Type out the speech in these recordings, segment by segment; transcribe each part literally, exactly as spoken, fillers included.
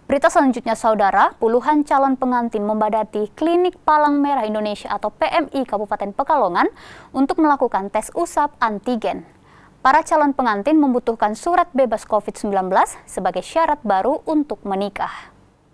Berita selanjutnya, saudara, puluhan calon pengantin membadati Klinik Palang Merah Indonesia atau P M I Kabupaten Pekalongan untuk melakukan tes usap antigen. Para calon pengantin membutuhkan surat bebas COVID sembilan belas sebagai syarat baru untuk menikah.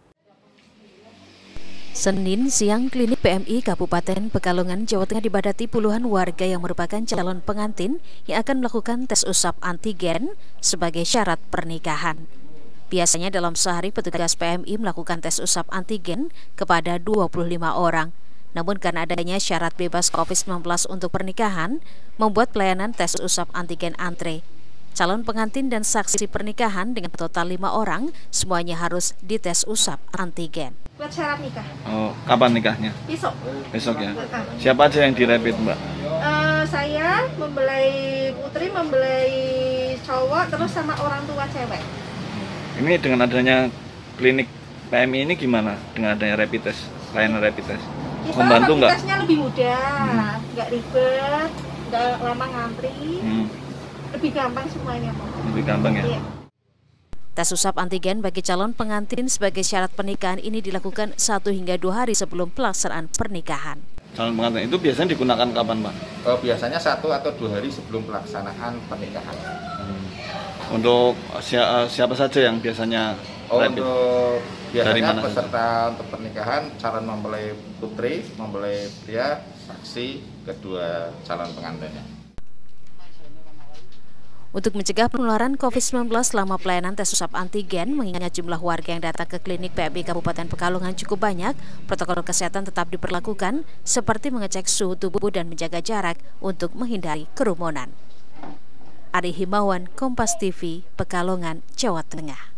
Senin siang, Klinik P M I Kabupaten Pekalongan, Jawa Tengah dibadati puluhan warga yang merupakan calon pengantin yang akan melakukan tes usap antigen sebagai syarat pernikahan. Biasanya dalam sehari petugas P M I melakukan tes usap antigen kepada dua puluh lima orang. Namun karena adanya syarat bebas COVID sembilan belas untuk pernikahan, membuat pelayanan tes usap antigen antre. Calon pengantin dan saksi pernikahan dengan total lima orang semuanya harus dites usap antigen. Buat syarat nikah. Oh, kapan nikahnya? Besok. Besok ya. Siapa aja yang direpit, Mbak? Uh, saya membelai putri, membelai cowok, terus sama orang tua cewek. Ini dengan adanya klinik P M I ini gimana? Dengan adanya rapid test, layanan rapid test, kita membantu nggak? Rapid testnya lebih mudah, nggak hmm. ribet, nggak lama ngantri, hmm. lebih gampang semuanya. Lebih gampang ya. Iya. Tes usap antigen bagi calon pengantin sebagai syarat pernikahan ini dilakukan satu hingga dua hari sebelum pelaksanaan pernikahan. Calon pengantin itu biasanya digunakan kapan, Pak? Oh, biasanya satu atau dua hari sebelum pelaksanaan pernikahan. Hmm. Untuk siapa saja yang biasanya oh, rapid? Untuk biasanya peserta saja? Untuk pernikahan, calon mempelai putri, mempelai pria, saksi, kedua calon pengantinnya. Untuk mencegah penularan COVID sembilan belas selama pelayanan tes usap antigen, mengingat jumlah warga yang datang ke klinik P M I Kabupaten Pekalongan cukup banyak, protokol kesehatan tetap diperlakukan seperti mengecek suhu tubuh dan menjaga jarak untuk menghindari kerumunan. Ari Himawan, Kompas T V, Pekalongan, Jawa Tengah.